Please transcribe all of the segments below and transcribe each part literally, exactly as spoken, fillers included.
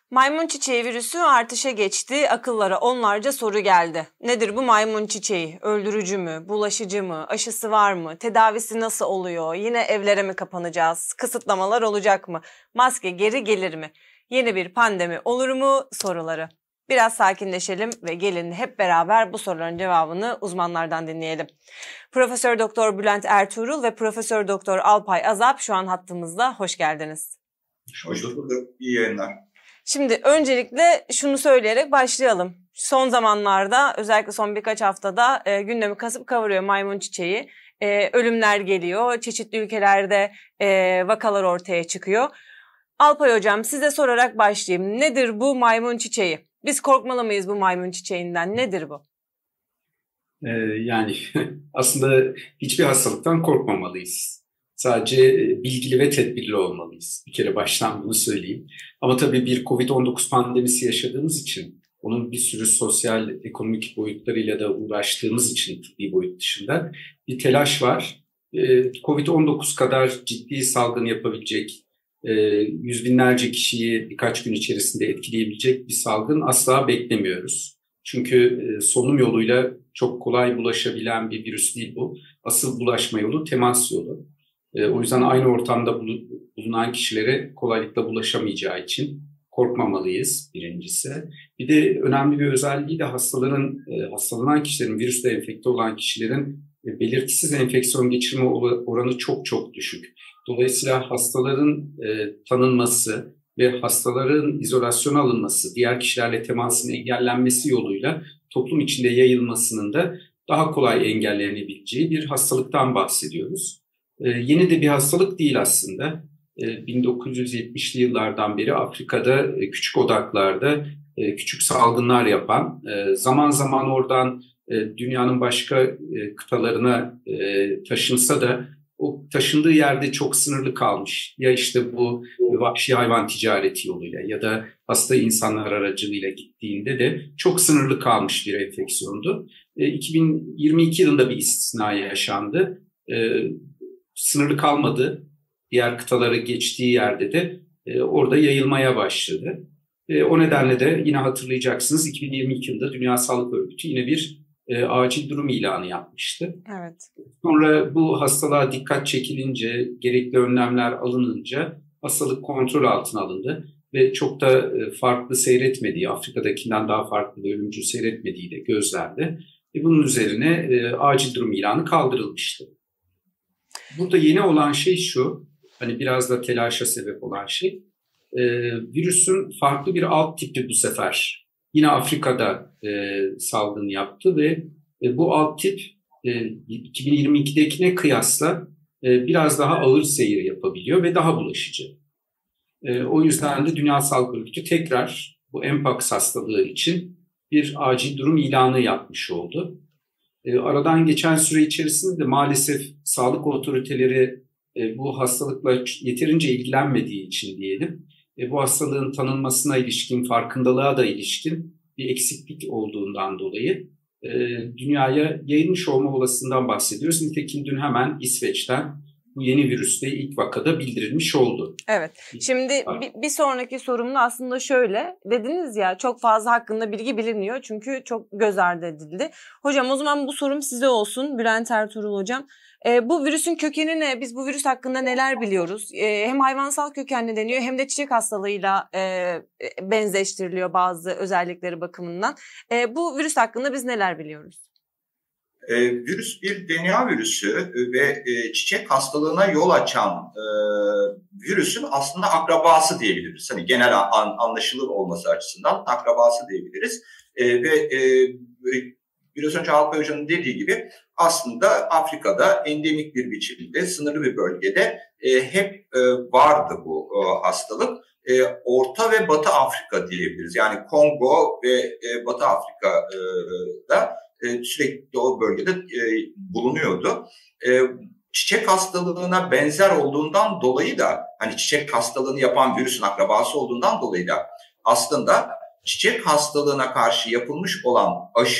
Maymun çiçeği virüsü artışa geçti. Akıllara onlarca soru geldi. Nedir bu maymun çiçeği? Öldürücü mü? Bulaşıcı mı? Aşısı var mı? Tedavisi nasıl oluyor? Yine evlere mi kapanacağız? Kısıtlamalar olacak mı? Maske geri gelir mi? Yeni bir pandemi olur mu? Soruları. Biraz sakinleşelim ve gelin hep beraber bu soruların cevabını uzmanlardan dinleyelim. Profesör Doktor Bülent Ertuğrul ve Profesör Doktor Alpay Azap şu an hattımızda. Hoş geldiniz. Hoş bulduk. İyi yayınlar. Şimdi öncelikle şunu söyleyerek başlayalım. Son zamanlarda özellikle son birkaç haftada e, gündemi kasıp kavuruyor maymun çiçeği. E, ölümler geliyor, çeşitli ülkelerde e, vakalar ortaya çıkıyor. Alpay Hocam size sorarak başlayayım. Nedir bu maymun çiçeği? Biz korkmalı mıyız bu maymun çiçeğinden? Nedir bu? Ee, yani aslında hiçbir hastalıktan korkmamalıyız. Sadece bilgili ve tedbirli olmalıyız. Bir kere baştan bunu söyleyeyim. Ama tabii bir kovid on dokuz pandemisi yaşadığımız için, onun bir sürü sosyal, ekonomik boyutlarıyla da uğraştığımız için tıbbi boyut dışında bir telaş var. kovid on dokuz kadar ciddi salgın yapabilecek, yüz binlerce kişiyi birkaç gün içerisinde etkileyebilecek bir salgın asla beklemiyoruz. Çünkü solunum yoluyla çok kolay bulaşabilen bir virüs değil bu. Asıl bulaşma yolu temas yolu. O yüzden aynı ortamda bulunan kişilere kolaylıkla bulaşamayacağı için korkmamalıyız birincisi. Bir de önemli bir özelliği de hastaların, hastalanan kişilerin, virüsle enfekte olan kişilerin belirtisiz enfeksiyon geçirme oranı çok çok düşük. Dolayısıyla hastaların tanınması ve hastaların izolasyona alınması, diğer kişilerle temasın engellenmesi yoluyla toplum içinde yayılmasının da daha kolay engellenebileceği bir hastalıktan bahsediyoruz. Ee, yeni de bir hastalık değil aslında. Ee, bin dokuz yüz yetmişli yıllardan beri Afrika'da e, küçük odaklarda e, küçük salgınlar yapan, e, zaman zaman oradan e, dünyanın başka e, kıtalarına e, taşınsa da o taşındığı yerde çok sınırlı kalmış. Ya işte bu vahşi hayvan ticareti yoluyla ya da hasta insanlar aracılığıyla gittiğinde de çok sınırlı kalmış bir enfeksiyondu. E, iki bin yirmi iki yılında bir istisna yaşandı. E, sınırlı kalmadı. Diğer kıtaları geçtiği yerde de e, orada yayılmaya başladı. E, o nedenle de yine hatırlayacaksınız iki bin yirmi iki yılında Dünya Sağlık Örgütü yine bir e, acil durum ilanı yapmıştı. Evet. Sonra bu hastalığa dikkat çekilince, gerekli önlemler alınınca hastalık kontrol altına alındı ve çok da e, farklı seyretmediği, Afrika'dakinden daha farklı ve ölümcül seyretmediği de gözlendi. E, bunun üzerine e, acil durum ilanı kaldırılmıştı. Burada yeni olan şey şu, hani biraz da telaşa sebep olan şey, e, virüsün farklı bir alt tipi bu sefer. Yine Afrika'da e, salgın yaptı ve e, bu alt tip e, iki bin yirmi ikidekine kıyasla e, biraz daha ağır seyir yapabiliyor ve daha bulaşıcı. E, o yüzden de Dünya Sağlık Örgütü tekrar bu Mpox hastalığı için bir acil durum ilanı yapmış oldu. E, aradan geçen süre içerisinde de maalesef sağlık otoriteleri e, bu hastalıkla yeterince ilgilenmediği için diyelim, e, bu hastalığın tanınmasına ilişkin, farkındalığa da ilişkin bir eksiklik olduğundan dolayı e, dünyaya yayılmış olma olasılığından bahsediyoruz. Nitekim dün hemen İsveç'ten bu yeni virüste ilk vakada bildirilmiş oldu. Evet. Şimdi bir, bir sonraki sorum da aslında şöyle. Dediniz ya çok fazla hakkında bilgi bilinmiyor çünkü çok göz ardı edildi. Hocam o zaman bu sorum size olsun Bülent Ertuğrul hocam. E, bu virüsün kökeni ne? Biz bu virüs hakkında neler biliyoruz? E, hem hayvansal kökenli deniyor hem de çiçek hastalığıyla e, benzeştiriliyor bazı özellikleri bakımından. E, bu virüs hakkında biz neler biliyoruz? E, virüs bir D N A virüsü ve e, çiçek hastalığına yol açan e, virüsün aslında akrabası diyebiliriz. Hani genel an, anlaşılır olması açısından akrabası diyebiliriz. E, ve e, biraz önce Alpay Hoca'nın dediği gibi aslında Afrika'da endemik bir biçimde, sınırlı bir bölgede e, hep e, vardı bu e, hastalık. E, Orta ve Batı Afrika diyebiliriz. Yani Kongo ve e, Batı Afrika'da e, sürekli o bölgede e, bulunuyordu. E, çiçek hastalığına benzer olduğundan dolayı da, hani çiçek hastalığını yapan virüsün akrabası olduğundan dolayı da aslında çiçek hastalığına karşı yapılmış olan aşı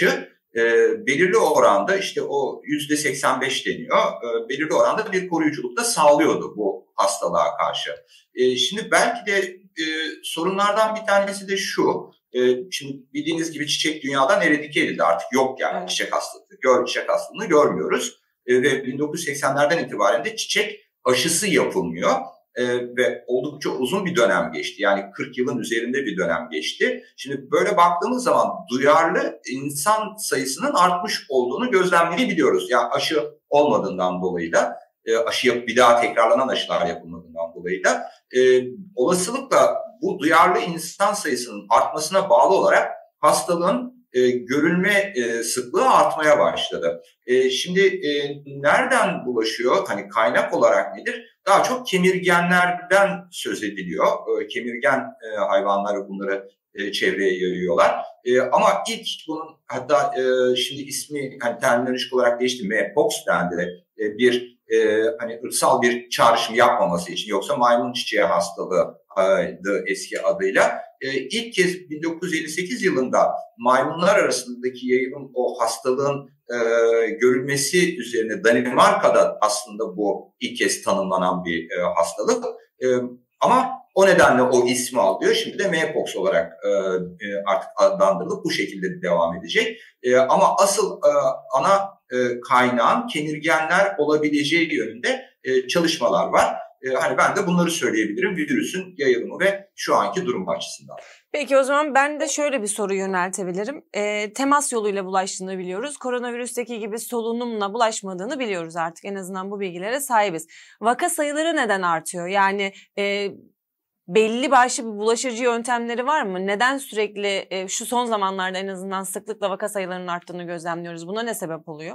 e, belirli oranda işte o yüzde seksen beş deniyor, e, belirli oranda bir koruyuculuk da sağlıyordu bu hastalığa karşı. E, şimdi belki de e, sorunlardan bir tanesi de şu, e, şimdi bildiğiniz gibi çiçek dünyadan eradike edildi, artık yok yani evet. çiçek hastalığı, gör, çiçek hastalığını görmüyoruz e, ve bin dokuz yüz seksenlerden itibaren de çiçek aşısı yapılmıyor. Ee, ve oldukça uzun bir dönem geçti. Yani kırk yılın üzerinde bir dönem geçti. Şimdi böyle baktığımız zaman duyarlı insan sayısının artmış olduğunu gözlemleyebiliyoruz. Yani aşı olmadığından dolayı da, e, aşı yapıp bir daha tekrarlanan aşılar yapılmadığından dolayı da e, olasılıkla bu duyarlı insan sayısının artmasına bağlı olarak hastalığın E, görülme e, sıklığı artmaya başladı. E, şimdi e, nereden bulaşıyor? Hani kaynak olarak nedir? Daha çok kemirgenlerden söz ediliyor. E, kemirgen e, hayvanları bunları e, çevreye yayıyorlar. E, ama ilk bunun hatta e, şimdi ismi hani terminolojik olarak değişti. M-Pox dendi. E, bir e, hani ırksal bir çağrışım yapmaması için, yoksa maymun çiçeği hastalığıydı eski adıyla. E, ilk kez bin dokuz yüz elli sekiz yılında maymunlar arasındaki yayılım, o hastalığın e, görülmesi üzerine Danimarka'da aslında bu ilk kez tanımlanan bir e, hastalık. E, ama o nedenle o ismi alıyor. Şimdi de M-Pox olarak e, artık adlandırılıp bu şekilde devam edecek. E, ama asıl e, ana e, kaynağın kemirgenler olabileceği yönünde e, çalışmalar var. E, hani ben de bunları söyleyebilirim virüsün yayılımı ve şu anki durum açısından. Peki o zaman ben de şöyle bir soru yöneltebilirim. E, temas yoluyla bulaştığını biliyoruz. Koronavirüsteki gibi solunumla bulaşmadığını biliyoruz artık. En azından bu bilgilere sahibiz. Vaka sayıları neden artıyor? Yani e, belli başlı bir bulaşıcı yöntemleri var mı? Neden sürekli e, şu son zamanlarda en azından sıklıkla vaka sayılarının arttığını gözlemliyoruz? Buna ne sebep oluyor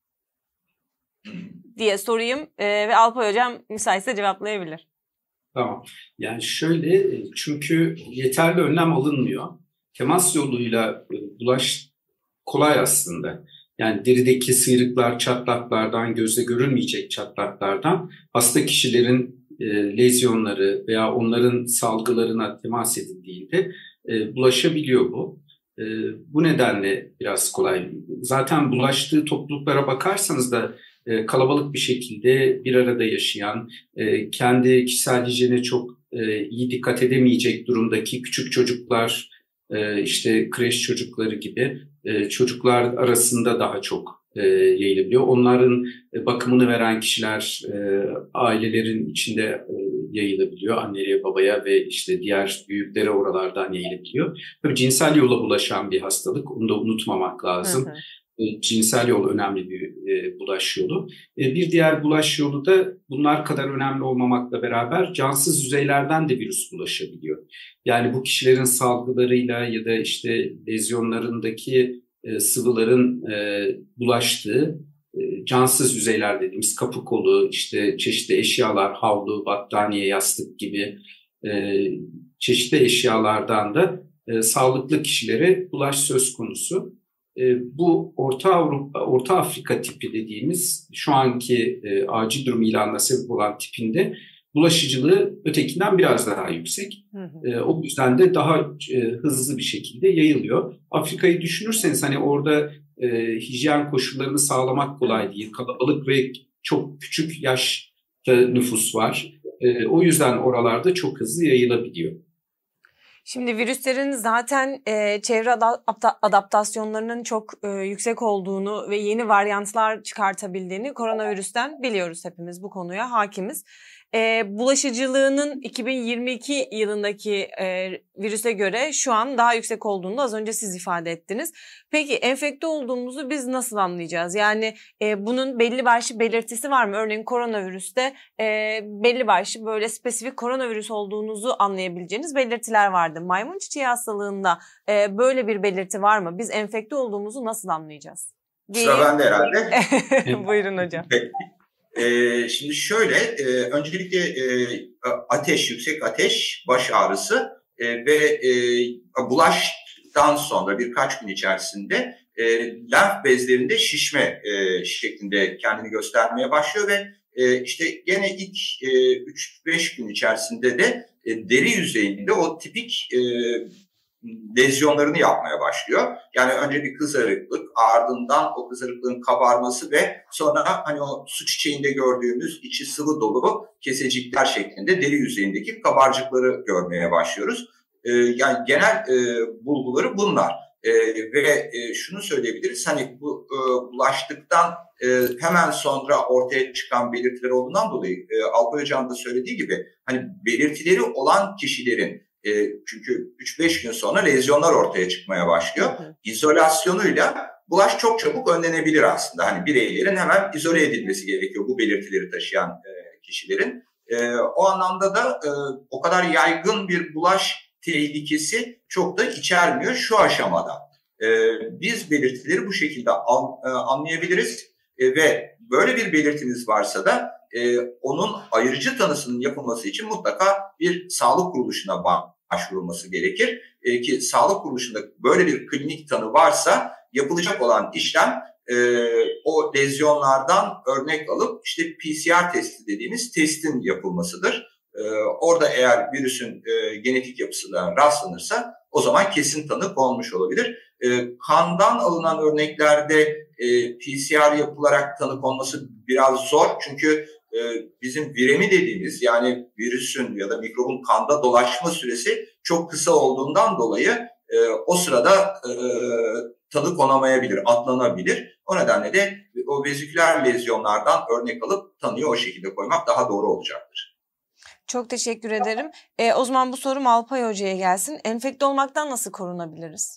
diye sorayım e, ve Alpay Hocam müsaitse cevaplayabilir. Tamam. Yani şöyle, çünkü yeterli önlem alınmıyor. Temas yoluyla bulaş kolay aslında. Yani derideki sıyrıklar, çatlaklardan, gözle görülmeyecek çatlaklardan hasta kişilerin e, lezyonları veya onların salgılarına temas edildiğinde e, bulaşabiliyor bu. E, bu nedenle biraz kolay. Zaten bulaştığı topluluklara bakarsanız da e, kalabalık bir şekilde bir arada yaşayan, e, kendi kişisel hijyene çok e, iyi dikkat edemeyecek durumdaki küçük çocuklar, e, işte kreş çocukları gibi e, çocuklar arasında daha çok e, yayılabiliyor. Onların e, bakımını veren kişiler e, ailelerin içinde e, yayılabiliyor. Anneye, babaya ve işte diğer büyüklere oralardan yayılabiliyor. Tabii cinsel yola bulaşan bir hastalık. Onu da unutmamak lazım. Hı hı. Cinsel yol önemli bir e, bulaş yolu. E, bir diğer bulaş yolu da bunlar kadar önemli olmamakla beraber cansız yüzeylerden de virüs bulaşabiliyor. Yani bu kişilerin salgılarıyla ya da işte lezyonlarındaki e, sıvıların e, bulaştığı e, cansız yüzeyler dediğimiz kapı kolu, işte çeşitli eşyalar, havlu, battaniye, yastık gibi e, çeşitli eşyalardan da e, sağlıklı kişilere bulaş söz konusu. E, bu Orta Avrupa, Orta Afrika tipi dediğimiz şu anki e, acil durum ilanına sebep olan tipinde bulaşıcılığı ötekinden biraz daha yüksek. Hı hı. E, o yüzden de daha e, hızlı bir şekilde yayılıyor. Afrika'yı düşünürseniz hani orada e, hijyen koşullarını sağlamak kolay değil. Kalabalık ve çok küçük yaşta nüfus var. E, o yüzden oralarda çok hızlı yayılabiliyor. Şimdi virüslerin zaten e, çevre adap- adaptasyonlarının çok e, yüksek olduğunu ve yeni varyantlar çıkartabildiğini koronavirüsten biliyoruz, hepimiz bu konuya hakimiz. E, bulaşıcılığının iki bin yirmi iki yılındaki e, virüse göre şu an daha yüksek olduğunu az önce siz ifade ettiniz. Peki enfekte olduğumuzu biz nasıl anlayacağız? Yani e, bunun belli başlı belirtisi var mı? Örneğin koronavirüste e, belli başlı böyle spesifik koronavirüs olduğunuzu anlayabileceğiniz belirtiler vardı. Maymun çiçeği hastalığında e, böyle bir belirti var mı? Biz enfekte olduğumuzu nasıl anlayacağız? Sıra bende herhalde. Buyurun hocam. Ee, şimdi şöyle, e, öncelikle e, ateş, yüksek ateş, baş ağrısı e, ve e, bulaştan sonra birkaç gün içerisinde e, lenf bezlerinde şişme e, şeklinde kendini göstermeye başlıyor ve e, işte gene ilk e, üç beş gün içerisinde de e, deri yüzeyinde o tipik e, lezyonlarını yapmaya başlıyor. Yani önce bir kızarıklık, ardından o kızarıklığın kabarması ve sonra hani o su çiçeğinde gördüğümüz içi sıvı dolu kesecikler şeklinde deri yüzeyindeki kabarcıkları görmeye başlıyoruz. Ee, yani genel e, bulguları bunlar. Ee, ve e, şunu söyleyebiliriz, hani bu e, bulaştıktan e, hemen sonra ortaya çıkan belirtiler olduğundan dolayı e, Alpay Hocam da söylediği gibi hani belirtileri olan kişilerin e, çünkü üç beş gün sonra lezyonlar ortaya çıkmaya başlıyor. Hı hı. İzolasyonuyla bulaş çok çabuk önlenebilir aslında. Hani bireylerin hemen izole edilmesi gerekiyor bu belirtileri taşıyan e, kişilerin. E, o anlamda da e, o kadar yaygın bir bulaş tehlikesi çok da içermiyor şu aşamada. Ee, biz belirtileri bu şekilde an, e, anlayabiliriz e, ve böyle bir belirtiniz varsa da e, onun ayırıcı tanısının yapılması için mutlaka bir sağlık kuruluşuna başvurulması gerekir. E, ki sağlık kuruluşunda böyle bir klinik tanı varsa yapılacak olan işlem e, o lezyonlardan örnek alıp işte P C R testi dediğimiz testin yapılmasıdır. Ee, orada eğer virüsün e, genetik yapısına rastlanırsa o zaman kesin tanı konmuş olabilir. E, kandan alınan örneklerde e, P C R yapılarak tanı konması biraz zor. Çünkü e, bizim viremi dediğimiz yani virüsün ya da mikrobun kanda dolaşma süresi çok kısa olduğundan dolayı e, o sırada e, tanı konamayabilir, atlanabilir. O nedenle de o veziküler lezyonlardan örnek alıp tanıyı o şekilde koymak daha doğru olacaktır. Çok teşekkür ederim. E, o zaman bu sorum Alpay Hoca'ya gelsin. Enfekte olmaktan nasıl korunabiliriz?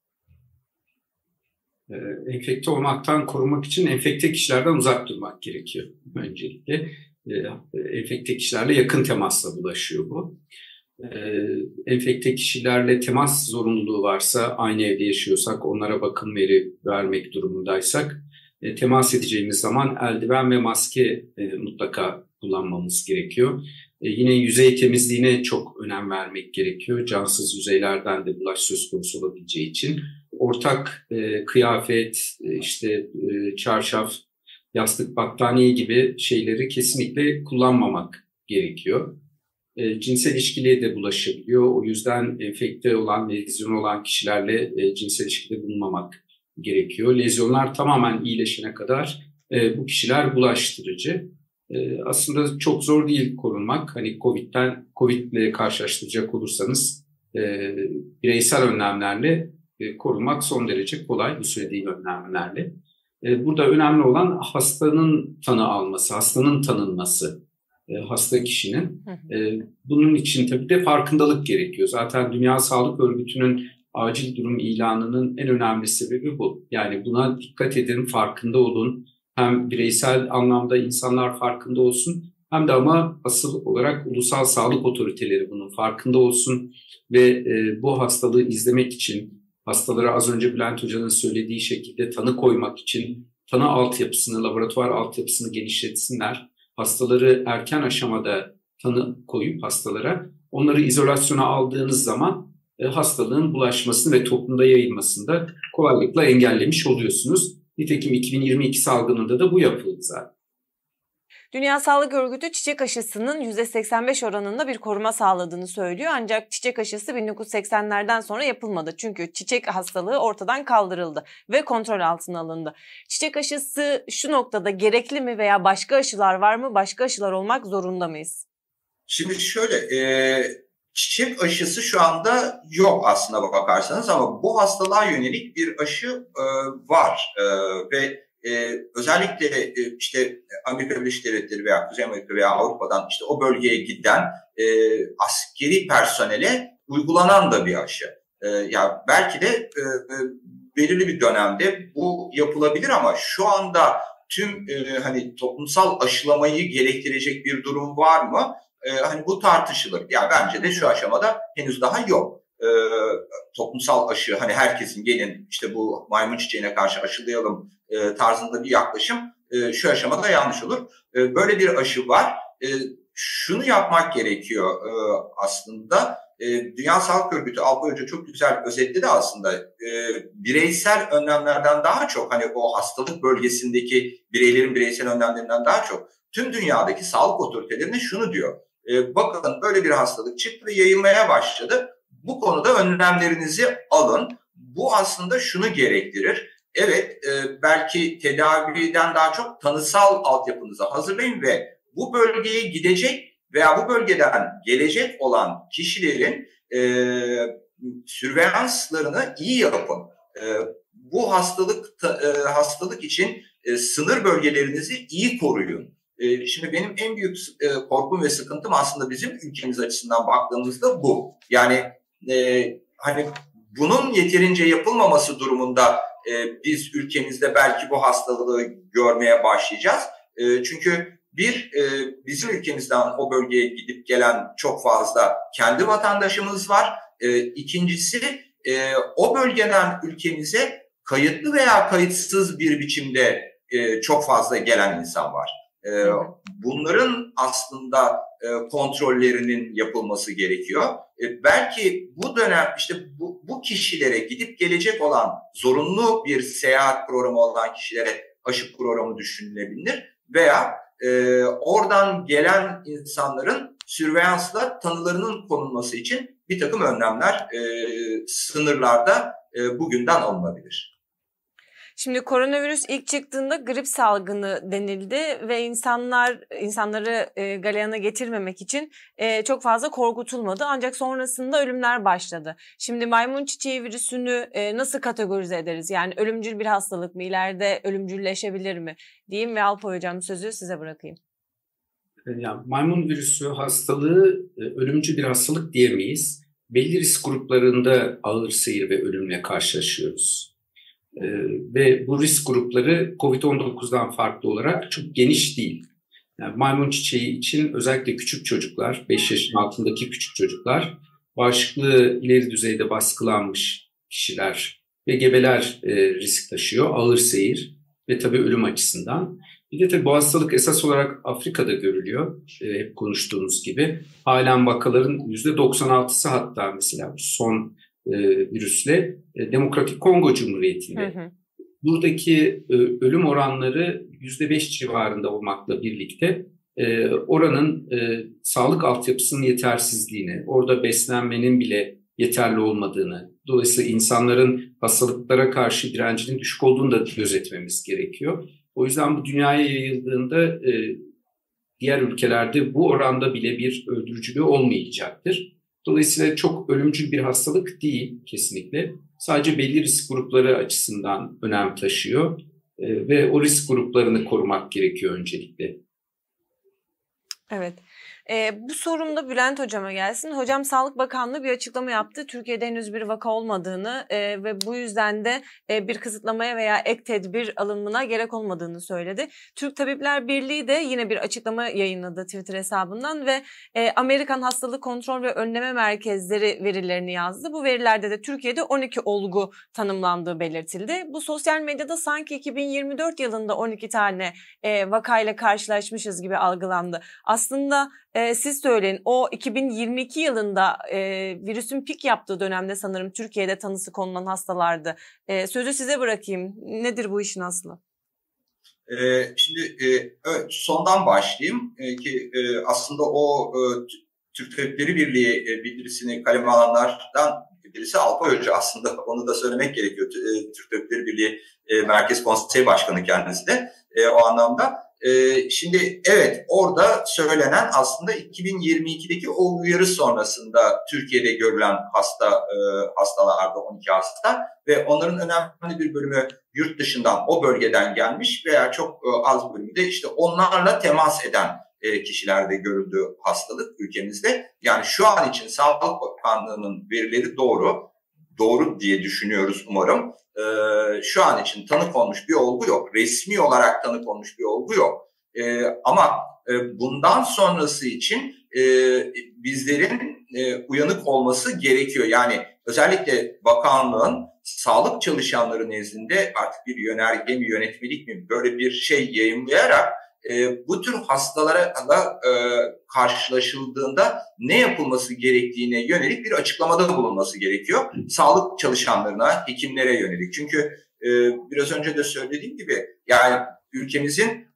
Ee, enfekte olmaktan korunmak için enfekte kişilerden uzak durmak gerekiyor öncelikle. Ee, enfekte kişilerle yakın temasla bulaşıyor bu. Ee, enfekte kişilerle temas zorunluluğu varsa, aynı evde yaşıyorsak, onlara bakım veri vermek durumundaysak, e, temas edeceğimiz zaman eldiven ve maske e, mutlaka kullanmamız gerekiyor. E, yine yüzey temizliğine çok önem vermek gerekiyor. Cansız yüzeylerden de bulaş söz konusu olabileceği için. Ortak e, kıyafet, e, işte e, çarşaf, yastık, battaniye gibi şeyleri kesinlikle kullanmamak gerekiyor. E, cinsel ilişkiliye de bulaşabiliyor. O yüzden enfekte olan, lezyon olan kişilerle e, cinsel ilişkide bulunmamak gerekiyor. Lezyonlar tamamen iyileşene kadar e, bu kişiler bulaştırıcı. E, aslında çok zor değil korunmak. Hani Covid'den, Covid ile karşılaştıracak olursanız e, bireysel önlemlerle e, korunmak son derece kolay bu söylediğim önlemlerle. E, burada önemli olan hastanın tanı alması, hastanın tanınması, e, hasta kişinin. E, bunun için tabii de farkındalık gerekiyor. Zaten Dünya Sağlık Örgütü'nün acil durum ilanının en önemli sebebi bu. Yani buna dikkat edin, farkında olun. Hem bireysel anlamda insanlar farkında olsun, hem de ama asıl olarak ulusal sağlık otoriteleri bunun farkında olsun ve e, bu hastalığı izlemek için, hastalara az önce Bülent Hoca'nın söylediği şekilde tanı koymak için tanı altyapısını, laboratuvar altyapısını genişletsinler. Hastaları erken aşamada tanı koyup hastalara, onları izolasyona aldığınız zaman e, hastalığın bulaşmasını ve toplumda yayılmasını da kolaylıkla engellemiş oluyorsunuz. Nitekim iki bin yirmi iki salgınında da bu yapıldı zaten. Dünya Sağlık Örgütü çiçek aşısının yüzde seksen beş oranında bir koruma sağladığını söylüyor. Ancak çiçek aşısı bin dokuz yüz seksenlerden sonra yapılmadı. Çünkü çiçek hastalığı ortadan kaldırıldı ve kontrol altına alındı. Çiçek aşısı şu noktada gerekli mi veya başka aşılar var mı? Başka aşılar olmak zorunda mıyız? Şimdi şöyle, e, çiçek aşısı şu anda yok aslında bakarsanız ama bu hastalığa yönelik bir aşı e, var e, ve Ee, özellikle e, işte Amerika Birleşik Devletleri veya Kuzey Amerika veya Avrupa'dan işte o bölgeye giden e, askeri personele uygulanan da bir aşı. E, ya belki de e, belirli bir dönemde bu yapılabilir ama şu anda tüm e, hani toplumsal aşılamayı gerektirecek bir durum var mı? E, hani bu tartışılır. Ya bence de şu aşamada henüz daha yok. E, toplumsal aşı hani herkesin gelin işte bu maymun çiçeğine karşı aşılayalım e, tarzında bir yaklaşım e, şu aşamada yanlış olur. E, böyle bir aşı var. E, şunu yapmak gerekiyor e, aslında. E, Dünya Sağlık Örgütü Alpay Hoca çok güzel özetledi aslında. E, bireysel önlemlerden daha çok hani o hastalık bölgesindeki bireylerin bireysel önlemlerinden daha çok tüm dünyadaki sağlık otoritelerine şunu diyor. E, bakın böyle bir hastalık çıktı ve yayılmaya başladı. bu konuda önlemlerinizi alın. Bu aslında şunu gerektirir. Evet, e, belki tedaviden daha çok tanısal altyapınızı hazırlayın ve bu bölgeye gidecek veya bu bölgeden gelecek olan kişilerin e, sürveyanslarını iyi yapın. E, bu hastalık e, hastalık için e, sınır bölgelerinizi iyi koruyun. E, şimdi benim en büyük e, korkum ve sıkıntım aslında bizim ülkemiz açısından baktığımızda bu. Yani e, hani bunun yeterince yapılmaması durumunda e, biz ülkemizde belki bu hastalığı görmeye başlayacağız. E, çünkü bir, e, bizim ülkemizden o bölgeye gidip gelen çok fazla kendi vatandaşımız var. E, ikincisi e, o bölgeden ülkemize kayıtlı veya kayıtsız bir biçimde e, çok fazla gelen insan var. E, bunların aslında e, kontrollerinin yapılması gerekiyor. E, belki bu dönem işte bu, bu kişilere gidip gelecek olan zorunlu bir seyahat programı olan kişilere aşı programı düşünülebilir veya e, oradan gelen insanların sürveyansla tanılarının konulması için bir takım önlemler e, sınırlarda e, bugünden alınabilir. Şimdi koronavirüs ilk çıktığında grip salgını denildi ve insanlar insanları e, galeyana getirmemek için e, çok fazla korkutulmadı. Ancak sonrasında ölümler başladı. Şimdi maymun çiçeği virüsünü e, nasıl kategorize ederiz? Yani ölümcül bir hastalık mı? İleride ölümcülleşebilir mi? Diyeyim ve Alpay Hocam sözü size bırakayım. Yani maymun virüsü hastalığı ölümcül bir hastalık diyemeyiz. Belli risk gruplarında ağır seyir ve ölümle karşılaşıyoruz. Ee, ve bu risk grupları kovid on dokuzdan farklı olarak çok geniş değil. Yani maymun çiçeği için özellikle küçük çocuklar, beş yaşın altındaki küçük çocuklar, bağışıklığı ileri düzeyde baskılanmış kişiler ve gebeler e, risk taşıyor, ağır seyir ve tabii ölüm açısından. Bir de tabii bu hastalık esas olarak Afrika'da görülüyor, e, hep konuştuğumuz gibi. Halen vakaların yüzde doksan altısı hatta mesela son e, virüsle e, Demokratik Kongo Cumhuriyeti'nde. Hı hı. Buradaki e, ölüm oranları yüzde beş civarında olmakla birlikte e, oranın e, sağlık altyapısının yetersizliğini, orada beslenmenin bile yeterli olmadığını, dolayısıyla insanların hastalıklara karşı direncinin düşük olduğunu da gözetmemiz gerekiyor. O yüzden bu dünyaya yayıldığında e, diğer ülkelerde bu oranda bile bir öldürücülüğü olmayacaktır. Dolayısıyla çok ölümcül bir hastalık değil kesinlikle. Sadece belli risk grupları açısından önem taşıyor e, ve o risk gruplarını korumak gerekiyor öncelikle. Evet. E, bu sorum da Bülent Hocam'a gelsin. Hocam Sağlık Bakanlığı bir açıklama yaptı. Türkiye'de henüz bir vaka olmadığını e, ve bu yüzden de e, bir kısıtlamaya veya ek tedbir alınmına gerek olmadığını söyledi. Türk Tabipler Birliği de yine bir açıklama yayınladı Twitter hesabından ve e, Amerikan Hastalık Kontrol ve Önleme Merkezleri verilerini yazdı. Bu verilerde de Türkiye'de on iki olgu tanımlandığı belirtildi. Bu sosyal medyada sanki iki bin yirmi dört yılında on iki tane e, vakayla karşılaşmışız gibi algılandı. Aslında Ee, siz söyleyin, o iki bin yirmi iki yılında e, virüsün pik yaptığı dönemde sanırım Türkiye'de tanısı konulan hastalardı. E, sözü size bırakayım. Nedir bu işin aslı? Ee, şimdi e, evet, sondan başlayayım e, ki e, aslında o e, Türk Tabipleri Birliği e, bildirisini kaleme alanlardan birisi Alpay Hoca aslında. Onu da söylemek gerekiyor. E, Türk Tabipleri Birliği e, Merkez Konsey Başkanı kendisi de e, o anlamda. Ee, şimdi evet orada söylenen aslında iki bin yirmi ikideki o uyarı sonrasında Türkiye'de görülen hasta e, hastalarda on iki hasta ve onların önemli bir bölümü yurt dışından o bölgeden gelmiş veya çok e, az bölümü de işte onlarla temas eden e, kişilerde görüldü hastalık ülkemizde. Yani şu an için Sağlık Bakanlığı'nın verileri doğru. Doğru diye düşünüyoruz umarım. Ee, şu an için tanı konmuş bir olgu yok. Resmi olarak tanı konmuş bir olgu yok. Ee, ama e, bundan sonrası için e, bizlerin e, uyanık olması gerekiyor. Yani özellikle bakanlığın sağlık çalışanları nezdinde artık bir yönerge mi, yönetmelik mi böyle bir şey yayımlayarak e, bu tür hastalarla e, karşılaşıldığında ne yapılması gerektiğine yönelik bir açıklamada bulunması gerekiyor. Sağlık çalışanlarına, hekimlere yönelik. Çünkü e, biraz önce de söylediğim gibi yani ülkemizin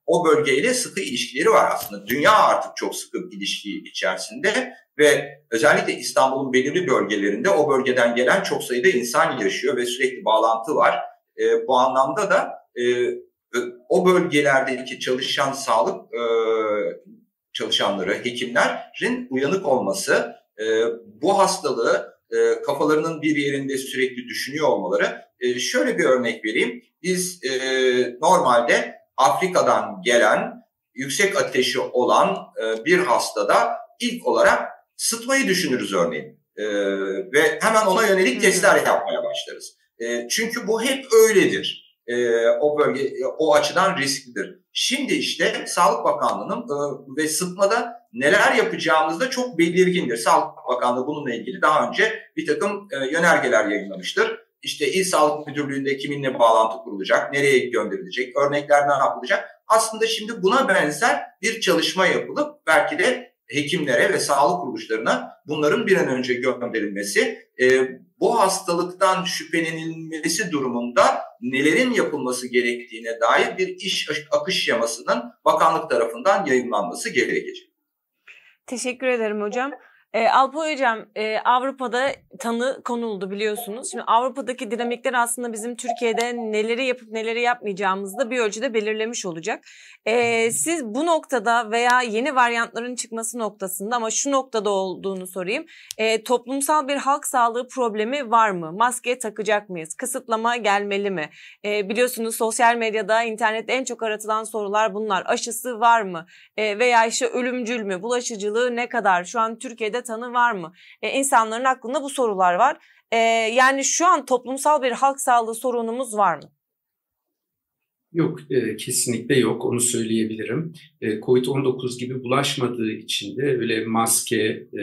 o bölgeyle sıkı ilişkileri var aslında. Dünya artık çok sıkı ilişki içerisinde ve özellikle İstanbul'un belirli bölgelerinde o bölgeden gelen çok sayıda insan yaşıyor ve sürekli bağlantı var. E, bu anlamda da e, o bölgelerdeki çalışan sağlık e, çalışanları, hekimlerin uyanık olması, e, bu hastalığı e, kafalarının bir yerinde sürekli düşünüyor olmaları. E, şöyle bir örnek vereyim. Biz e, normalde Afrika'dan gelen yüksek ateşi olan e, bir hastada ilk olarak sıtmayı düşünürüz örneğin. E, ve hemen ona yönelik testler yapmaya başlarız. E, çünkü bu hep öyledir. E, o bölge o açıdan risklidir. Şimdi işte Sağlık Bakanlığı'nın e, ve sıtmada neler yapacağımız da çok belirgindir. Sağlık Bakanlığı bununla ilgili daha önce bir takım e, yönergeler yayınlamıştır. İşte İl Sağlık Müdürlüğü'nde kiminle bağlantı kurulacak, nereye gönderilecek, örnekler ne yapılacak? Aslında şimdi buna benzer bir çalışma yapılıp belki de hekimlere ve sağlık kuruluşlarına bunların bir an önce gönderilmesi, e, bu hastalıktan şüphelenilmesi durumunda nelerin yapılması gerektiğine dair bir iş akış şemasının bakanlık tarafından yayınlanması gerekecek. Teşekkür ederim hocam. E, Alpay Hocam, e, Avrupa'da tanı konuldu biliyorsunuz. Şimdi Avrupa'daki dinamikler aslında bizim Türkiye'de neleri yapıp neleri yapmayacağımızı da bir ölçüde belirlemiş olacak. E, siz bu noktada veya yeni varyantların çıkması noktasında, ama şu noktada olduğunu sorayım. E, toplumsal bir halk sağlığı problemi var mı? Maske takacak mıyız? Kısıtlama gelmeli mi? E, biliyorsunuz sosyal medyada, internette en çok aratılan sorular bunlar. Aşısı var mı? E, veya işte ölümcül mü? Bulaşıcılığı ne kadar? Şu an Türkiye'de tanı var mı? E, insanların aklında bu sorular var. E, yani şu an toplumsal bir halk sağlığı sorunumuz var mı? Yok, e, kesinlikle yok. Onu söyleyebilirim. E, kovid on dokuz gibi bulaşmadığı için de öyle maske, e,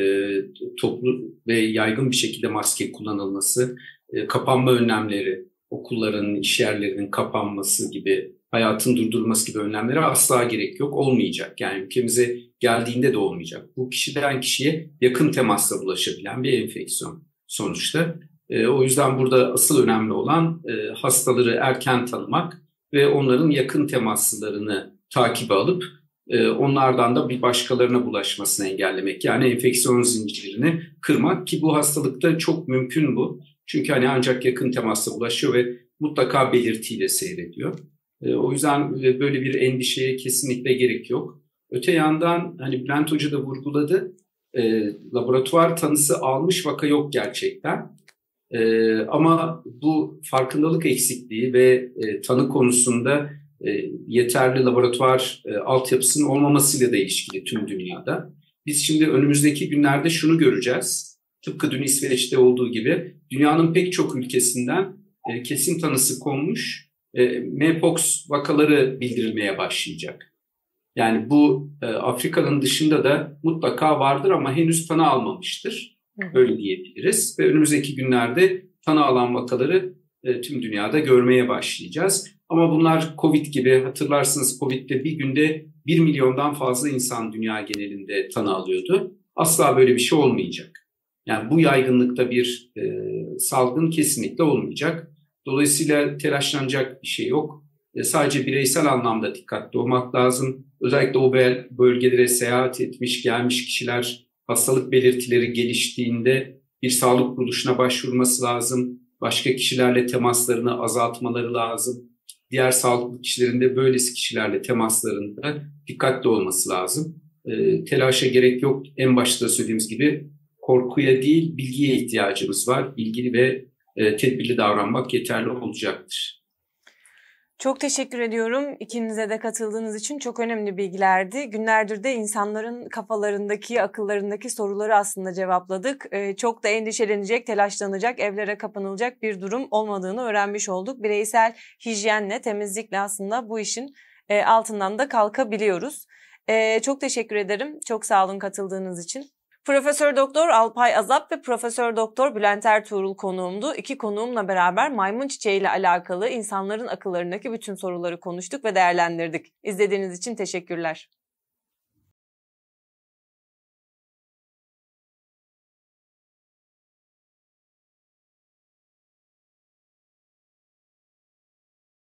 toplu ve yaygın bir şekilde maske kullanılması, e, kapanma önlemleri, okulların, iş yerlerinin kapanması gibi, hayatın durdurulması gibi önlemlere asla gerek yok. Olmayacak. Yani ülkemize geldiğinde de olmayacak. Bu kişiden kişiye yakın temasla bulaşabilen bir enfeksiyon sonuçta. E, o yüzden burada asıl önemli olan e, hastaları erken tanımak ve onların yakın temaslarını takibe alıp e, onlardan da bir başkalarına bulaşmasını engellemek. Yani enfeksiyon zincirini kırmak, ki bu hastalıkta çok mümkün bu. Çünkü hani ancak yakın temasla bulaşıyor ve mutlaka belirtiyle seyrediyor. E, o yüzden e, böyle bir endişeye kesinlikle gerek yok. Öte yandan hani Bülent Hoca da vurguladı, e, laboratuvar tanısı almış vaka yok gerçekten. Ee, ama bu farkındalık eksikliği ve e, tanı konusunda e, yeterli laboratuvar e, altyapısının olmamasıyla da ilişkili tüm dünyada. Biz şimdi önümüzdeki günlerde şunu göreceğiz. Tıpkı dün İsveç'te olduğu gibi dünyanın pek çok ülkesinden e, kesin tanısı konmuş e, Mpox vakaları bildirilmeye başlayacak. Yani bu e, Afrika'nın dışında da mutlaka vardır ama henüz tanı almamıştır. Öyle diyebiliriz ve önümüzdeki günlerde tanı alan vakaları e, tüm dünyada görmeye başlayacağız. Ama bunlar Covid gibi, hatırlarsınız Covid'de bir günde bir milyondan fazla insan dünya genelinde tanı alıyordu. Asla böyle bir şey olmayacak. Yani bu yaygınlıkta bir e, salgın kesinlikle olmayacak. Dolayısıyla telaşlanacak bir şey yok. E, sadece bireysel anlamda dikkatli olmak lazım. Özellikle o bölgelere seyahat etmiş, gelmiş kişiler hastalık belirtileri geliştiğinde bir sağlık kuruluşuna başvurması lazım. Başka kişilerle temaslarını azaltmaları lazım. Diğer sağlıklı kişilerin de böylesi kişilerle temaslarında dikkatli olması lazım. E, telaşa gerek yok. En başta da söylediğimiz gibi korkuya değil, bilgiye ihtiyacımız var. Bilgili ve e, tedbirli davranmak yeterli olacaktır. Çok teşekkür ediyorum. İkinize de katıldığınız için çok önemli bilgilerdi. Günlerdir de insanların kafalarındaki, akıllarındaki soruları aslında cevapladık. Ee, çok da endişelenecek, telaşlanacak, evlere kapanılacak bir durum olmadığını öğrenmiş olduk. Bireysel hijyenle, temizlikle aslında bu işin e, altından da kalkabiliyoruz. E, çok teşekkür ederim. Çok sağ olun katıldığınız için. Profesör Doktor Alpay Azap ve Profesör Doktor Bülent Ertuğrul konuğumdu. İki konuğumla beraber maymun çiçeği ile alakalı insanların akıllarındaki bütün soruları konuştuk ve değerlendirdik. İzlediğiniz için teşekkürler.